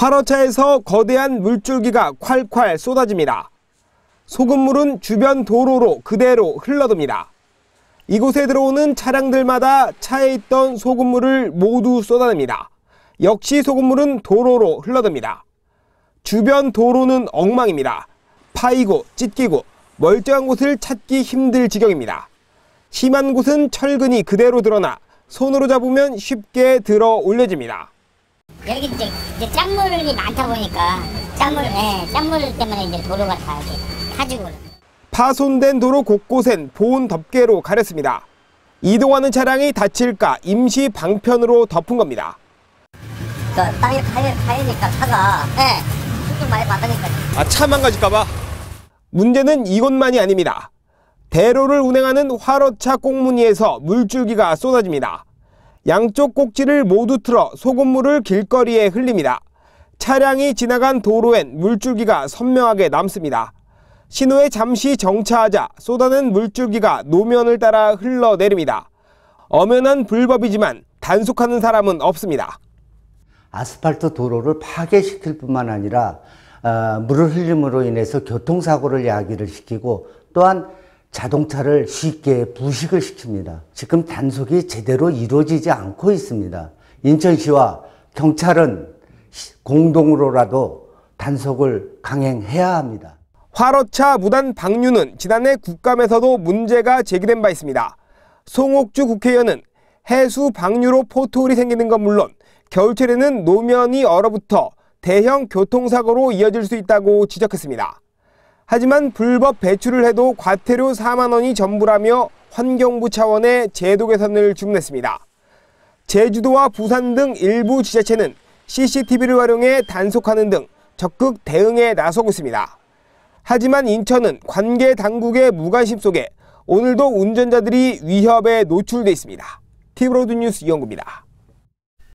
화로차에서 거대한 물줄기가 콸콸 쏟아집니다. 소금물은 주변 도로로 그대로 흘러듭니다. 이곳에 들어오는 차량들마다 차에 있던 소금물을 모두 쏟아냅니다. 역시 소금물은 도로로 흘러듭니다. 주변 도로는 엉망입니다. 파이고 찢기고 멀쩡한 곳을 찾기 힘들 지경입니다. 심한 곳은 철근이 그대로 드러나 손으로 잡으면 쉽게 들어 올려집니다. 여기 이제 짠물이 많다 보니까 짠물 때문에 이제 도로가 다 이렇게 타지고. 파손된 도로 곳곳엔 보온 덮개로 가렸습니다. 이동하는 차량이 다칠까 임시 방편으로 덮은 겁니다. 땅에 파이니까 차가 좀 많이 받으니까. 차 망가질까봐? 문제는 이것만이 아닙니다. 대로를 운행하는 화로차 꽁무니에서 물줄기가 쏟아집니다. 양쪽 꼭지를 모두 틀어 소금물을 길거리에 흘립니다. 차량이 지나간 도로엔 물줄기가 선명하게 남습니다. 신호에 잠시 정차하자 쏟아낸 물줄기가 노면을 따라 흘러내립니다. 엄연한 불법이지만 단속하는 사람은 없습니다. 아스팔트 도로를 파괴시킬 뿐만 아니라 물을 흘림으로 인해서 교통사고를 야기를 시키고 또한 자동차를 쉽게 부식을 시킵니다. 지금 단속이 제대로 이루어지지 않고 있습니다. 인천시와 경찰은 공동으로라도 단속을 강행해야 합니다. 화로차 무단 방류는 지난해 국감에서도 문제가 제기된 바 있습니다. 송옥주 국회의원은 해수 방류로 포트홀이 생기는 건 물론 겨울철에는 노면이 얼어붙어 대형 교통사고로 이어질 수 있다고 지적했습니다. 하지만 불법 배출을 해도 과태료 4만 원이 전부라며 환경부 차원의 제도 개선을 주문했습니다. 제주도와 부산 등 일부 지자체는 CCTV를 활용해 단속하는 등 적극 대응에 나서고 있습니다. 하지만 인천은 관계 당국의 무관심 속에 오늘도 운전자들이 위협에 노출돼 있습니다. 티브로드 뉴스 이영구입니다.